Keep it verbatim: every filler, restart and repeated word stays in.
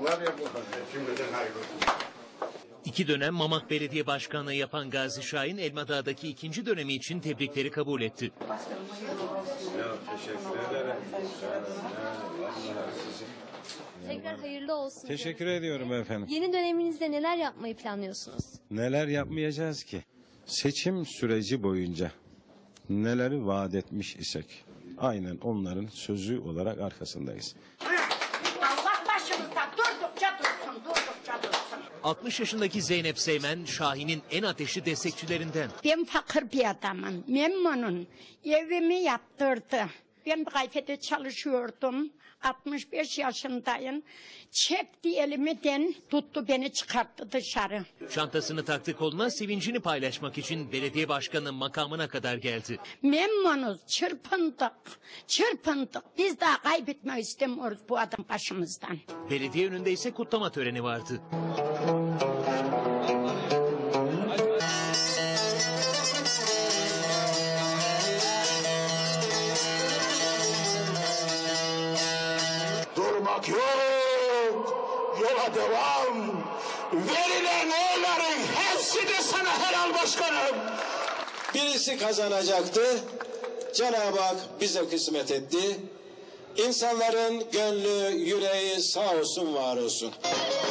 var ya bu kadar. Şimdiden hayırlı olsun. İki dönem Mamak Belediye Başkanlığı yapan Gazi Şahin, Elmadağ'daki ikinci dönemi için tebrikleri kabul etti. Ya, teşekkür ederim. Tekrar hayırlı olsun. Teşekkür ediyorum efendim. Yeni döneminizde neler yapmayı planlıyorsunuz? Neler yapmayacağız ki? Seçim süreci boyunca neleri vaat etmiş isek aynen onların sözü olarak arkasındayız. Allah başımızda durdukça dursun, durdukça dursun. altmış yaşındaki Zeynep Seymen, Şahin'in en ateşli destekçilerinden. Ben fakir bir adamım, memnunum. Evimi yaptırdı. Ben bir kayfede çalışıyordum. altmış beş yaşındayım. Çekti elimden, tuttu beni çıkarttı dışarı. Çantasını taktı koluna, sevincini paylaşmak için belediye başkanı makamına kadar geldi. Memnunuz, çırpındık, çırpındık. Biz daha kaybetmek istemiyoruz bu adam başımızdan. Belediye önünde ise kutlama töreni vardı. Durmak yok, yola devam. Verilen oyların hepsi de sana helal başkanım. Birisi kazanacaktı, Cenab-ı Hak bize kısmet etti. İnsanların gönlü, yüreği sağ olsun, var olsun.